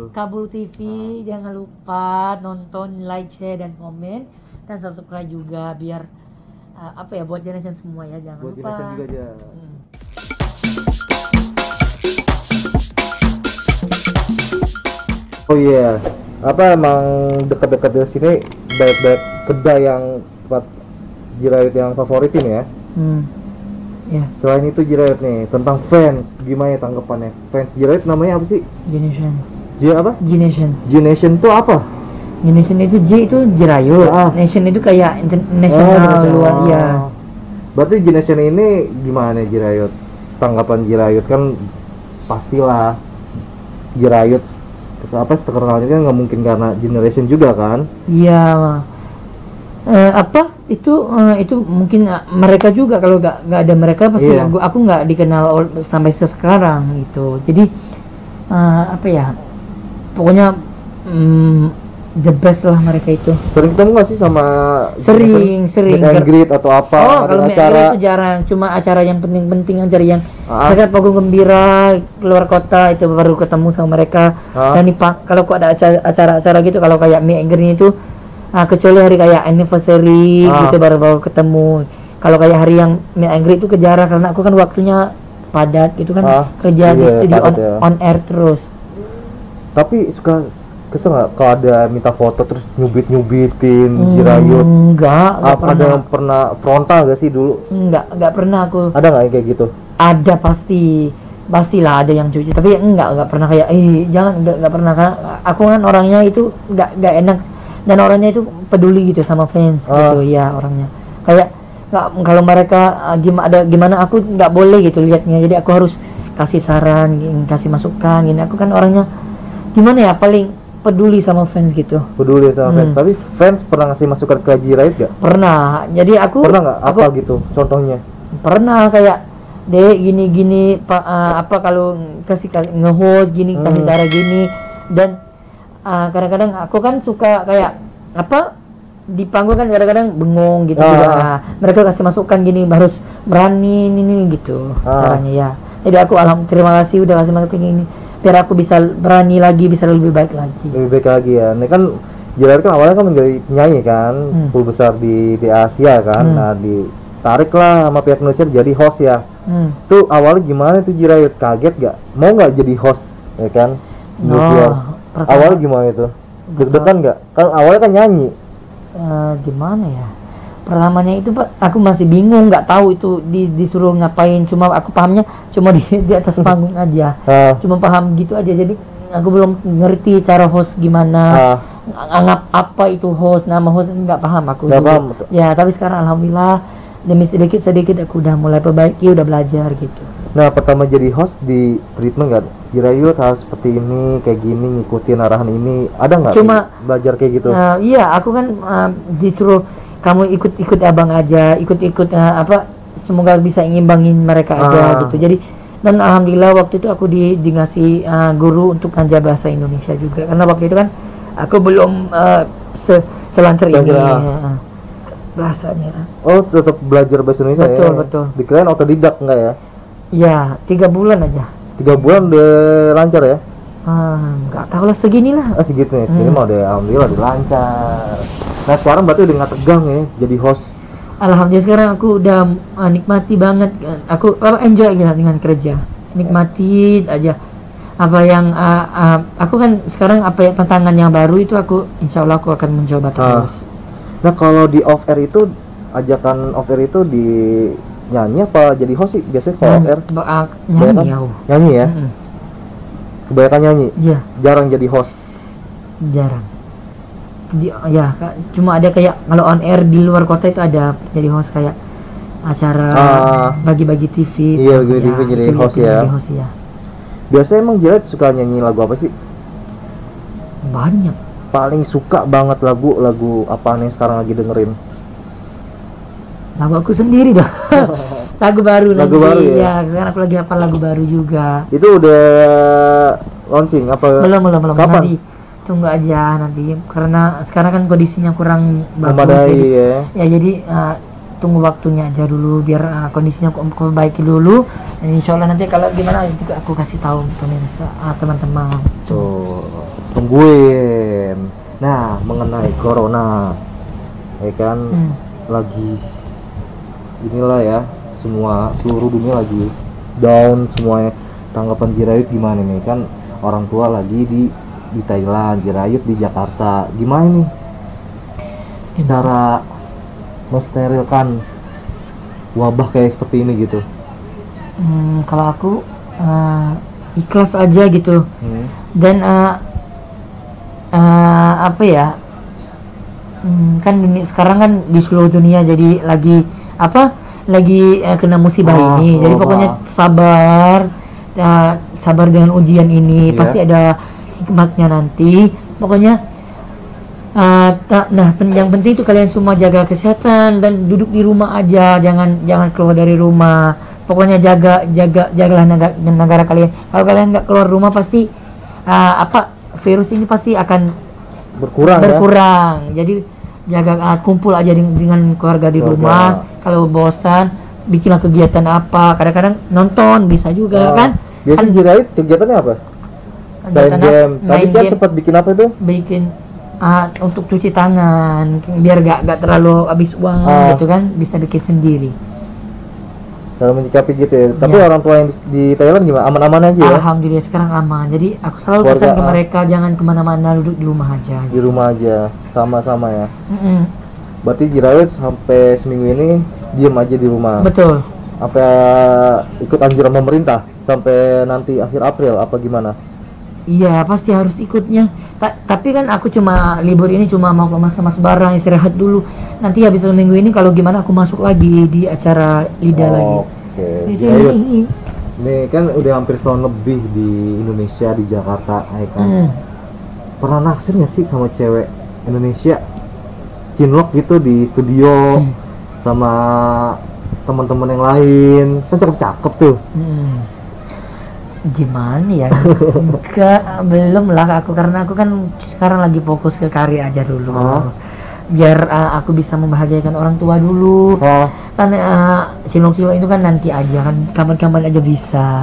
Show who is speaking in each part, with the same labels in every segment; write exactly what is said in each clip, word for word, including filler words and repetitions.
Speaker 1: Kabul T V. Ah. Jangan lupa nonton, like, share dan komen dan subscribe juga biar uh, apa ya buat generation semua ya, jangan
Speaker 2: buat
Speaker 1: lupa.
Speaker 2: Buat generation juga aja. Hmm. Oh iya, yeah. Apa emang dekat-dekat dari sini banyak-banyak kedai yang tempat Jirayut yang favoritin ya? Hmm. Ya. Yeah. Selain itu Jirayut nih, tentang fans, gimana tanggapannya? Fans Jirayut namanya apa sih?
Speaker 1: Generation.
Speaker 2: J apa?
Speaker 1: Generation.
Speaker 2: Generation itu apa?
Speaker 1: Generation itu J itu Jirayut. Ah. Nation itu kayak internasional oh, luar ya.
Speaker 2: Berarti Generation ini gimana Jirayut? Tanggapan Jirayut kan pastilah Jirayut apa terkenalnya kan nggak mungkin karena Generation juga kan? Iya.
Speaker 1: Uh, apa itu uh, itu mungkin uh, mereka juga kalau nggak nggak ada mereka pasti yeah. aku aku nggak dikenal sampai sekarang gitu. Jadi uh, apa ya? Pokoknya um, the best lah mereka itu.
Speaker 2: Sering ketemu nggak sih sama
Speaker 1: sering sering
Speaker 2: meet and greet atau apa?
Speaker 1: Oh kalau meet and greet itu jarang, cuma acara yang penting-penting aja yang ah. Mereka panggung gembira keluar kota itu baru ketemu sama mereka. Ah. Dan dipak kalau kok ada acara-acara gitu kalau kayak meet and greet itu ah, kecuali hari kayak anniversary ah. gitu baru-baru ketemu. Kalau kayak hari yang meet and greet itu kejarang karena aku kan waktunya padat gitu kan ah. kerja iya, di studio on, ya. on air terus.
Speaker 2: Tapi suka kesel nggak kalau ada minta foto terus nyubit-nyubitin hmm, Jirayut?
Speaker 1: Enggak, enggak
Speaker 2: pernah. Ada yang pernah frontal gak sih dulu?
Speaker 1: Enggak, enggak pernah aku.
Speaker 2: Ada nggak yang kayak gitu?
Speaker 1: Ada pasti, pastilah ada yang cuci. Tapi enggak, enggak pernah kayak, eh jangan, enggak, enggak pernah kan. Aku kan orangnya itu enggak, enggak enak dan orangnya itu peduli gitu sama fans ah. gitu ya orangnya. Kayak nggak kalau mereka gimana ada gimana aku nggak boleh gitu liatnya. Jadi aku harus kasih saran, kasih masukan. Gini aku kan orangnya gimana ya paling peduli sama fans gitu.
Speaker 2: Peduli sama hmm. fans. Tapi fans pernah ngasih masukan ke Jirayut gak?
Speaker 1: Pernah. Jadi aku
Speaker 2: pernah nggak? Apa aku, gitu? Contohnya?
Speaker 1: Pernah kayak, deh gini-gini, pak uh, apa kalau kasih, kasih nge-host gini, hmm. kasih cara gini dan uh, kadang-kadang aku kan suka kayak apa di panggung kan kadang-kadang bengong gitu. Ah. Juga. Nah, mereka kasih masukan gini harus berani ini gitu ah. caranya ya. Jadi aku alhamdulillah terima kasih udah kasih masukan gini. Biar aku bisa berani lagi, bisa lebih baik lagi. Lebih baik
Speaker 2: lagi ya. Ini kan Jirayut kan awalnya kan menjadi penyanyi kan, hmm. sepuluh besar di di Asia kan. Hmm. Nah, ditarik lah sama pihak Indonesia jadi host ya. Hmm. Tuh awalnya gimana tuh Jirayut? Kaget gak? Mau nggak jadi host ya kan? Indonesia. Oh, awalnya gimana itu? Deg-degan nggak? Kan awalnya kan nyanyi.
Speaker 1: Uh, gimana ya? Pertamanya itu Pak, aku masih bingung, nggak tahu itu di, disuruh ngapain. Cuma aku pahamnya cuma di, di atas panggung aja. Uh. Cuma paham gitu aja. Jadi aku belum ngerti cara host gimana, uh. anggap apa itu host, nama host nggak paham aku. Nggak paham. Ya tapi sekarang alhamdulillah demi sedikit sedikit aku udah mulai perbaiki, udah belajar gitu.
Speaker 2: Nah pertama jadi host di treatment nggak? Jirayut harus seperti ini, kayak gini, ngikutin arahan ini, ada nggak?
Speaker 1: Cuma
Speaker 2: belajar kayak gitu.
Speaker 1: Uh, iya aku kan uh, disuruh kamu ikut-ikut abang aja, ikut-ikut uh, apa semoga bisa ngimbangin mereka aja ah. gitu. Jadi dan alhamdulillah waktu itu aku di, di ngasih uh, guru untuk ngajar bahasa Indonesia juga karena waktu itu kan aku belum uh, se selancar ini uh, bahasanya.
Speaker 2: Oh tetap belajar bahasa Indonesia
Speaker 1: betul,
Speaker 2: ya?
Speaker 1: Betul betul.
Speaker 2: Dikirain otodidak enggak ya?
Speaker 1: Iya tiga bulan aja.
Speaker 2: Tiga bulan udah lancar ya?
Speaker 1: Ah, nggak tahu lah segini lah.
Speaker 2: Ah segitu nih, segini hmm. mah udah alhamdulillah udah lancar. Nah sekarang berarti udah nggak tegang ya jadi host.
Speaker 1: Alhamdulillah sekarang aku udah uh, nikmati banget. Aku uh, enjoy gitu dengan kerja. Nikmati aja. Apa yang uh, uh, aku kan sekarang apa ya tantangan yang baru itu aku insya Allah aku akan mencoba terus.
Speaker 2: Ah. Nah kalau di off air itu ajakan off air itu di nyanyi apa jadi host sih biasanya kalau off air?
Speaker 1: Uh, nyanyi ya.
Speaker 2: Nyanyi ya. Mm-hmm. Kebanyakan nyanyi?
Speaker 1: Iya.
Speaker 2: Jarang jadi host?
Speaker 1: Jarang. Di, ya cuma ada kayak kalau on air di luar kota itu ada jadi host kayak acara uh, bagi-bagi T V.
Speaker 2: Iya bagi-bagi T V jadi host ya.
Speaker 1: host ya.
Speaker 2: Biasanya emang Jirayut suka nyanyi lagu apa sih?
Speaker 1: Banyak.
Speaker 2: Paling suka banget lagu lagu apa nih sekarang lagi dengerin?
Speaker 1: Lagu aku sendiri dah. Lagu baru
Speaker 2: lagu
Speaker 1: nanti.
Speaker 2: Baru ya?
Speaker 1: Ya sekarang aku lagi hafal lagu baru juga.
Speaker 2: Itu udah launching apa?
Speaker 1: Belum belum belum.
Speaker 2: Kapan?
Speaker 1: Nanti tunggu aja nanti karena sekarang kan kondisinya kurang bagus.
Speaker 2: Memadai,
Speaker 1: jadi,
Speaker 2: ya.
Speaker 1: ya jadi uh, tunggu waktunya aja dulu biar uh, kondisinya aku perbaiki dulu. Dan insya Allah nanti kalau gimana juga aku kasih tahu pemirsa uh, teman-teman.
Speaker 2: Tuh. tungguin. Nah, mengenai corona, ya kan, hmm. lagi inilah ya, semua seluruh dunia lagi down semuanya. Tanggapan Jirayut gimana nih? Kan orang tua lagi di di Thailand, Jirayut di Jakarta. Gimana nih cara mensterilkan wabah kayak seperti ini gitu?
Speaker 1: Hmm, kalau aku uh, ikhlas aja gitu. Hmm. Dan uh, uh, apa ya? Hmm, kan dunia, sekarang kan di seluruh dunia jadi lagi apa? Lagi uh, kena musibah ah, ini. Jadi oh, pokoknya sabar, uh, sabar dengan ujian ini. Yeah. Pasti ada hikmatnya nanti. Pokoknya uh, ta- nah pen- yang penting itu kalian semua jaga kesehatan dan duduk di rumah aja, jangan jangan keluar dari rumah. Pokoknya jaga jaga jagalah negara, negara kalian. Kalau kalian nggak keluar rumah pasti uh, apa virus ini pasti akan
Speaker 2: berkurang
Speaker 1: berkurang. Ya? Jadi jaga uh, kumpul aja dengan, dengan keluarga di keluarga. Rumah. Kalau bosan bikinlah kegiatan apa. Kadang-kadang nonton bisa juga. Nah, kan
Speaker 2: biasanya kan, Jirayut kegiatannya apa? Selain game. Tadi kan sempat bikin apa itu?
Speaker 1: Bikin uh, untuk cuci tangan biar gak, gak terlalu habis uang uh. gitu kan, bisa bikin sendiri.
Speaker 2: Cara menyikapi gitu ya. Tapi ya. Orang tua yang di, di Thailand gimana? Aman-aman aja ya?
Speaker 1: Alhamdulillah sekarang aman. Jadi aku selalu keluarga, pesan ke mereka uh, jangan kemana-mana, duduk di rumah aja.
Speaker 2: Di gitu. Rumah aja, sama-sama ya.
Speaker 1: Mm-mm.
Speaker 2: Berarti Jirayut sampai seminggu ini diem aja di rumah.
Speaker 1: Betul.
Speaker 2: Apa ikut anjuran pemerintah sampai nanti akhir April apa gimana?
Speaker 1: Iya pasti harus ikutnya. Ta- tapi kan aku cuma libur ini cuma mau ke mas-mas barang istirahat dulu. Nanti habis minggu ini kalau gimana aku masuk lagi di acara Lida oh, lagi.
Speaker 2: Oke. Okay. Ini kan udah hampir setahun lebih di Indonesia di Jakarta, ya kan. Hmm. Pernah naksir nggak sih sama cewek Indonesia? Cinlok gitu di studio hmm. sama teman-teman yang lain, kan cakep-cakep tuh. Hmm.
Speaker 1: Gimana ya? Enggak, belum lah aku karena aku kan sekarang lagi fokus ke karya aja dulu. Huh? Biar uh, aku bisa membahagiakan orang tua dulu. Huh? Kan uh, cilok-cilok itu kan nanti aja kan, kapan-kapan aja bisa.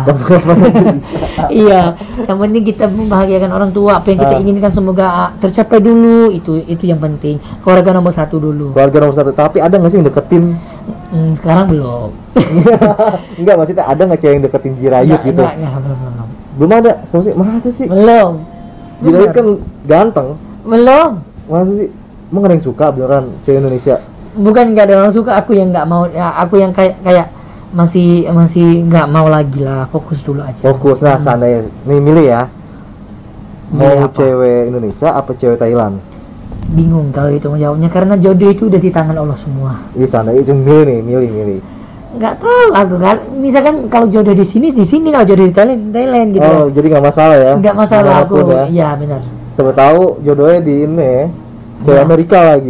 Speaker 1: Iya, yang penting kita membahagiakan orang tua. Apa yang kita huh? inginkan semoga uh, tercapai dulu. Itu itu yang penting. Keluarga nomor satu dulu.
Speaker 2: Keluarga nomor satu. Tapi ada nggak sih yang deketin?
Speaker 1: Hmm, sekarang belum.
Speaker 2: Enggak, maksudnya ada nggak cewek yang deketin Jirayut enggak, gitu? Enggak, enggak, belum, belum. Belum ada, sama sih, masa sih?
Speaker 1: Belum.
Speaker 2: Jirayut kan ganteng.
Speaker 1: Belum.
Speaker 2: Masa sih? Emang ada yang suka beneran cewek Indonesia?
Speaker 1: Bukan nggak ada orang suka, aku yang nggak mau, ya, aku yang kayak kayak masih masih nggak mau lagi lah, fokus dulu aja.
Speaker 2: Fokus, nah hmm. seandainya nih milih ya, mau milih cewek Indonesia apa cewek Thailand?
Speaker 1: Bingung kalau itu menjawabnya karena jodoh itu udah di tangan Allah semua.
Speaker 2: Iya, seandainya itu milih nih, milih milih.
Speaker 1: Nggak tahu aku kan, misalkan kalau jodoh di sini di sini, kalau jodoh di Thailand Thailand gitu.
Speaker 2: Oh, jadi nggak masalah ya?
Speaker 1: Nggak masalah aku, ya, ya benar.
Speaker 2: Siapa tahu jodohnya di ini, cewek ya. Amerika lagi.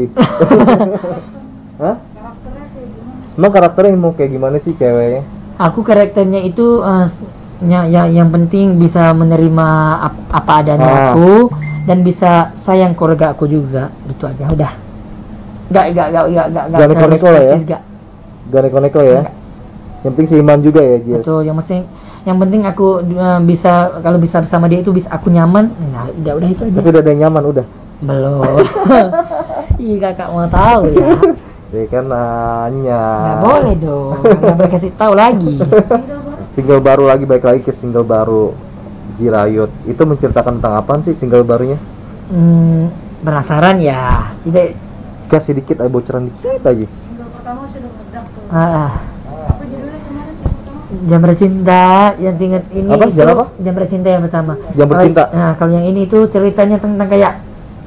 Speaker 2: Hah? Emang karakternya mau kayak gimana sih ceweknya?
Speaker 1: Aku karakternya itu uh, ya, ya, yang penting bisa menerima ap, apa adanya ah. aku dan bisa sayang keluarga aku juga, gitu aja udah. Gak gak gak gak gak gak
Speaker 2: neko-neko lah ya. Gak gak neko-neko ya. Enggak. Yang penting seiman juga ya, Jil.
Speaker 1: Betul, yang penting yang penting aku uh, bisa kalau bisa bersama dia itu bisa aku nyaman. Nah, udah udah itu aja.
Speaker 2: Tapi udah ada yang nyaman udah.
Speaker 1: Belum. Ih, kakak mau tahu ya.
Speaker 2: Ya kan nanya.
Speaker 1: Nggak boleh dong. Nggak boleh kasih tahu lagi.
Speaker 2: Single baru lagi, baik lagi ke single baru Jirayut. Itu menceritakan tentang apa sih single barunya?
Speaker 1: Hmm, penasaran ya. Tidak.
Speaker 2: Kasih dikit aja, bocoran dikit aja.
Speaker 3: Single pertama sudah meledak tuh.
Speaker 1: Ah.
Speaker 3: Apa judulnya kemarin yang pertama?
Speaker 1: Jamret Cinta yang singkat ini
Speaker 2: apa?
Speaker 1: itu apa? Jamret Cinta yang pertama.
Speaker 2: Jamret Cinta.
Speaker 1: Nah, kalau yang ini itu ceritanya tentang kayak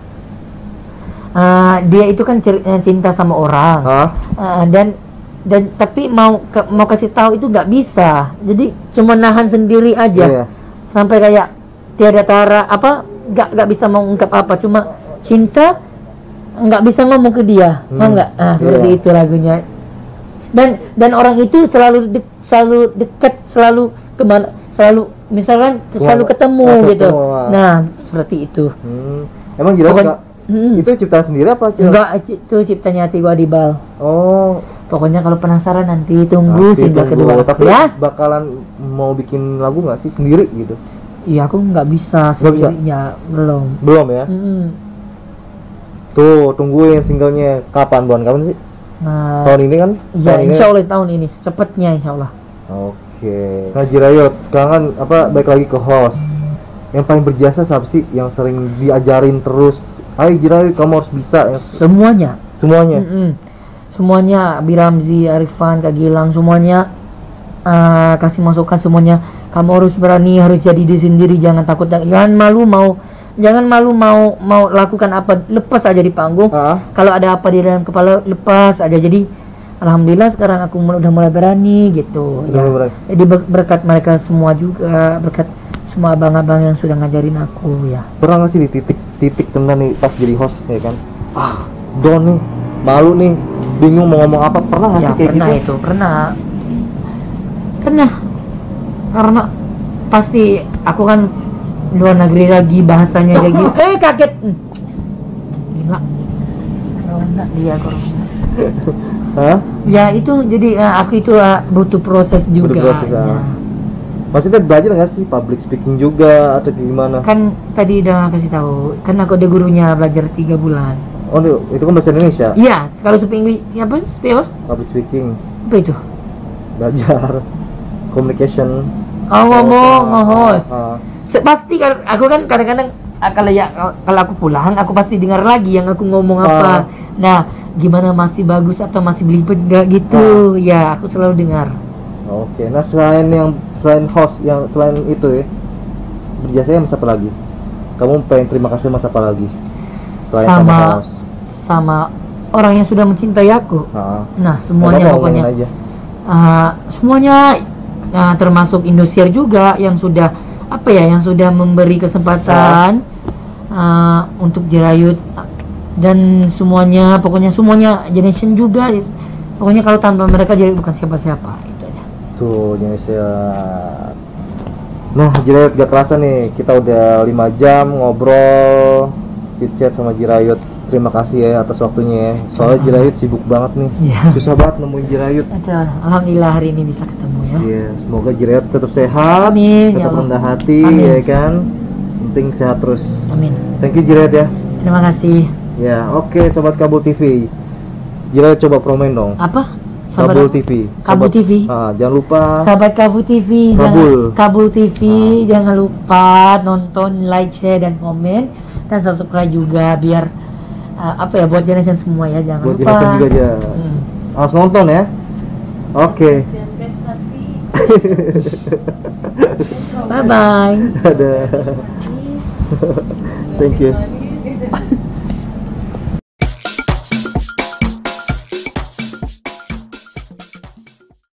Speaker 1: Uh, dia itu kan cinta sama orang, huh? uh, dan dan tapi mau ke, mau kasih tahu itu nggak bisa, jadi cuma nahan sendiri aja, yeah. Sampai kayak tiada tara apa nggak nggak bisa mau ungkap apa, cuma cinta nggak bisa ngomong ke dia, hmm. mau nggak? Nah, seperti yeah. itu lagunya, dan dan orang itu selalu de, selalu dekat, selalu kemana, selalu misalkan selalu ketemu nah, gitu, ketemu. Nah seperti itu.
Speaker 2: Hmm. Emang jelas nggak? Hmm. Itu ciptaan sendiri apa? Cil?
Speaker 1: Enggak, itu ciptanya Ati Adibal.
Speaker 2: Oh,
Speaker 1: pokoknya kalau penasaran nanti tunggu single kedua.
Speaker 2: Tapi
Speaker 1: ya?
Speaker 2: Bakalan mau bikin lagu nggak sih sendiri gitu?
Speaker 1: Iya, aku nggak bisa
Speaker 2: Nggak bisa?
Speaker 1: sendiri. Ya, belum.
Speaker 2: Belum ya?
Speaker 1: Mm-mm.
Speaker 2: Tuh, tungguin singlenya kapan, Bon? Kapan sih?
Speaker 1: Nah,
Speaker 2: Tahun ini kan?
Speaker 1: ya
Speaker 2: Tahun ini?
Speaker 1: insya Allah tahun ini secepatnya insya Allah.
Speaker 2: Oke. Nah, Jirayut, sekarang kan apa baik lagi ke host. Yang paling berjasa siapa sih yang sering diajarin terus? Ayo Jirayut, kamu harus bisa. Yang-
Speaker 1: Semuanya.
Speaker 2: Semuanya.
Speaker 1: Mm-mm. Semuanya, Biramzi, Arifan, Kak Gilang, semuanya uh, kasih masukan semuanya. Kamu harus berani, harus jadi diri sendiri, jangan takut, jangan malu mau, jangan malu mau mau lakukan apa, lepas aja di panggung.
Speaker 2: Ah.
Speaker 1: Kalau ada apa di dalam kepala, lepas aja. Jadi alhamdulillah sekarang aku mul- udah mulai berani gitu.
Speaker 2: Udah
Speaker 1: Ya.
Speaker 2: mulai berani.
Speaker 1: Jadi ber- berkat mereka semua juga, berkat semua abang-abang yang sudah ngajarin aku ya.
Speaker 2: Pernah nggak sih di titik-titik temen nih pas jadi host ya kan? Ah, down nih, malu nih, bingung mau ngomong apa. Pernah nggak
Speaker 1: Ya
Speaker 2: sih kayak
Speaker 1: pernah
Speaker 2: gitu?
Speaker 1: itu, pernah. Pernah. Karena pasti aku kan luar negeri lagi, bahasanya lagi. Eh kaget. Hmm. Gila. Corona dia corona.
Speaker 2: Hah?
Speaker 1: Ya itu jadi eh, aku itu eh, butuh proses juga.
Speaker 2: Butuh proses,
Speaker 1: ya.
Speaker 2: ah. Maksudnya belajar nggak sih public speaking juga atau gimana?
Speaker 1: Kan tadi udah kasih tahu, kan aku ada gurunya belajar tiga bulan.
Speaker 2: Oh, itu kan bahasa Indonesia.
Speaker 1: Iya, kalau speak English, ya apa? Speak apa?
Speaker 2: Public speaking,
Speaker 1: Apa itu?
Speaker 2: belajar communication.
Speaker 1: Oh, ngomong, nge-host.
Speaker 2: Ah,
Speaker 1: Se- Pasti kan aku kan kadang-kadang ah, kalau ya kalau aku pulang aku pasti dengar lagi yang aku ngomong
Speaker 2: Ah.
Speaker 1: apa. Nah, gimana masih bagus atau masih belibet enggak gitu. Ya, aku selalu dengar.
Speaker 2: Oke, nah selain yang selain host yang selain itu ya berjasa mas apa lagi? Kamu pengen terima kasih mas apa lagi? Selain sama,
Speaker 1: Sama
Speaker 2: host.
Speaker 1: sama orang yang sudah mencintai aku.
Speaker 2: Nah,
Speaker 1: Nah,
Speaker 2: apa
Speaker 1: semuanya
Speaker 2: mau
Speaker 1: pokoknya.
Speaker 2: ngomongin aja.
Speaker 1: Ah, semuanya ah, termasuk Indosiar juga yang sudah apa ya, yang sudah memberi kesempatan ah, untuk Jirayut dan semuanya, pokoknya semuanya Generation juga. Pokoknya kalau tanpa mereka Jirayut bukan siapa-siapa. Itu aja.
Speaker 2: Tuh, Indonesia. Nah, Jirayut gak kerasa nih, kita udah lima jam ngobrol, chit-chat sama Jirayut. Terima kasih ya atas waktunya ya. Soalnya Jirayut sibuk banget nih.
Speaker 1: Iya.
Speaker 2: Susah banget nemuin Jirayut.
Speaker 1: Aja, alhamdulillah hari ini bisa ketemu ya.
Speaker 2: Iya, semoga Jirayut tetap sehat,
Speaker 1: Amin, ya
Speaker 2: tetap
Speaker 1: Allah.
Speaker 2: rendah hati,
Speaker 1: Amin.
Speaker 2: ya kan. Penting sehat terus.
Speaker 1: Amin.
Speaker 2: Thank you Jirayut ya.
Speaker 1: Terima kasih.
Speaker 2: Ya, oke sobat Kabul T V. Jirayut coba promoin dong.
Speaker 1: Apa?
Speaker 2: Kabul
Speaker 1: Sahabat
Speaker 2: T V.
Speaker 1: Kabul
Speaker 2: Sobat-
Speaker 1: T V.
Speaker 2: Ah, jangan lupa.
Speaker 1: Sahabat Kabul T V,
Speaker 2: Kabul.
Speaker 1: jangan Kabul T V,
Speaker 2: Ah.
Speaker 1: jangan lupa nonton, like, share dan komen dan subscribe juga biar uh, apa ya buat generation semua ya, jangan
Speaker 2: Buat
Speaker 1: lupa.
Speaker 2: generation juga aja.
Speaker 1: Hmm.
Speaker 2: Harus nonton ya. Oke.
Speaker 3: Jembret tapi
Speaker 1: Bye bye.
Speaker 2: Ada.
Speaker 3: manis.
Speaker 2: Thank you.
Speaker 3: Lagi